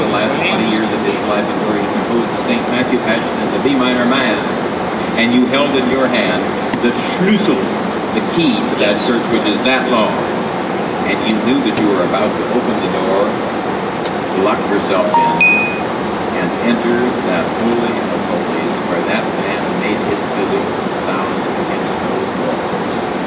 the last 20 years of his life, and where he composed the St. Matthew Passion in the B minor Mass, and you held in your hand the Schlüssel, the key to that church, which is that long, and you knew that you were about to open the door, lock yourself in, and enter that holy of holies where that man made his living sound against those walls.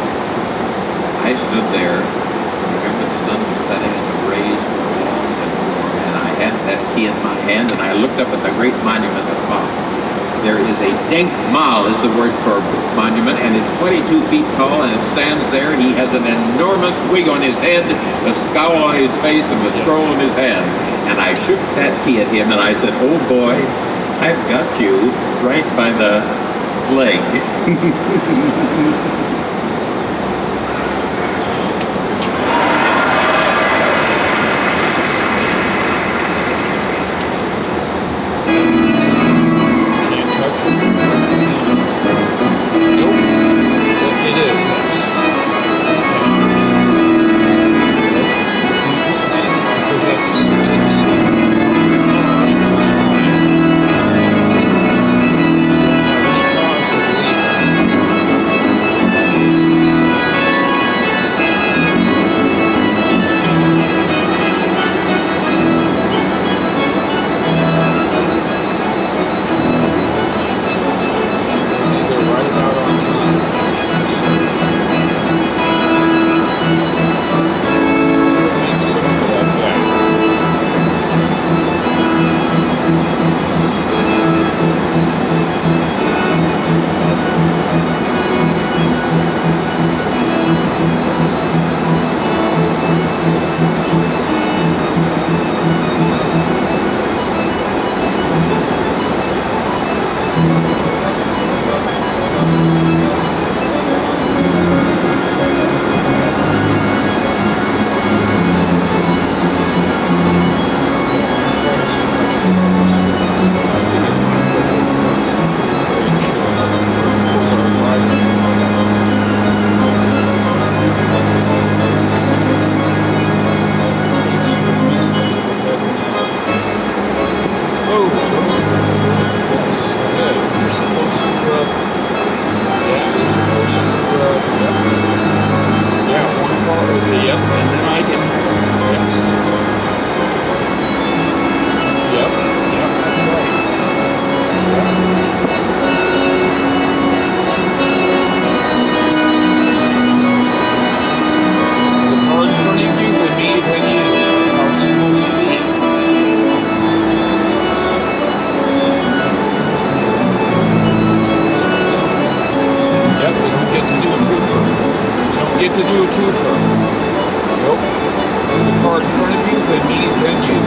I stood there. Remember, the sun was setting and the rays were long and warm, and I had that key in my hand, and I looked up at the great monument above. There is a Denkmal, is the word for monument, and it's 22 feet tall, and it stands there. He has an enormous wig on his head, a scowl on his face, and a scroll in his hand. And I shook that key at him, and I said, "Oh boy, I've got you right by the leg."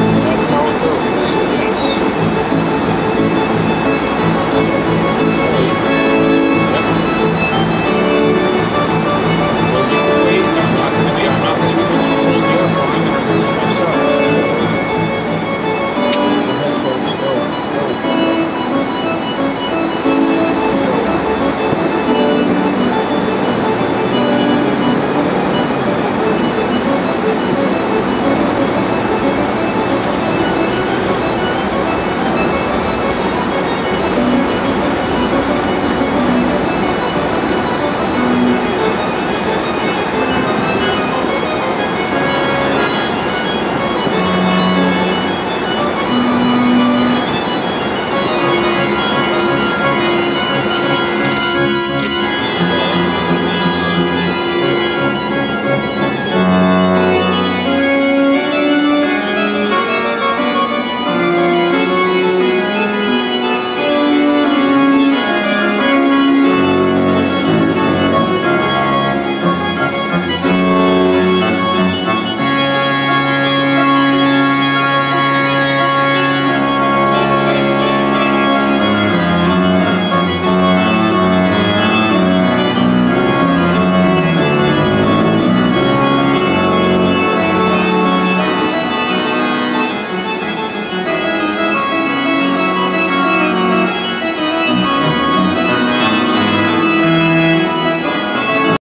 That's how it goes. Yes.